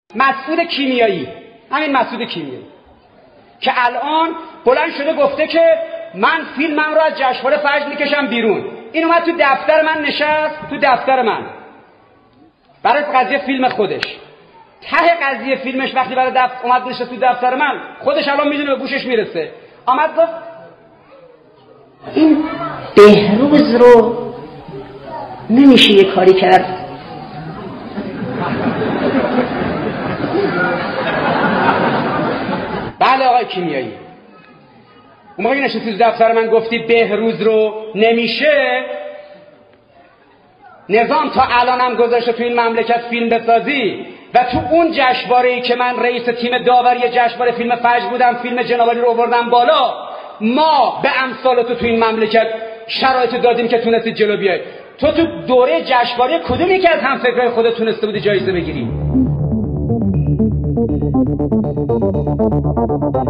مسعود کیمیایی، همین مسعود کیمیایی که الان بلند شده گفته که من فیلمم رو از جشنواره فجر میکشم بیرون. این اومد تو دفتر من نشست، تو دفتر من برای قضیه فیلم خودش. ته قضیه فیلمش وقتی برای اومد نشست تو دفتر من، خودش الان میدونه به گوشش میرسه، آمد گفت این بهروز رو نمیشه یه کاری کرد. بله آقای کیمیایی، اون موقعی نشستی تو دفتر من گفتی بهروز رو نمیشه، نظام تا الانم گذاشته تو این مملکت فیلم بسازی و تو اون جشنواره‌ای که من رئیس تیم داوری جشنواره فیلم فجر بودم، فیلم جنابالی رو آوردم بالا، ما به امثال تو این مملکت شرایط دادیم که تونستی جلو بیای. تو دوره جشنواره کدومی که از همفکرای خودت تونسته بودی جایزه بگیری؟